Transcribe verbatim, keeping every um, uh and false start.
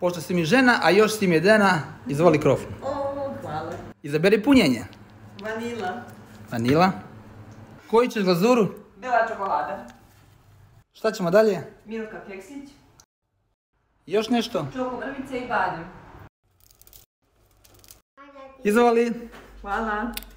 Pošto si mi žena, a još si mi jedena, izvoli krof. O, hvala. Izaberi punjenje. Vanila. Vanila. Koju ćeš glazuru? Bela čokolada. Šta ćemo dalje? Milka keksić. Još nešto? Čoko mrvice i badem. Izvoli. Hvala.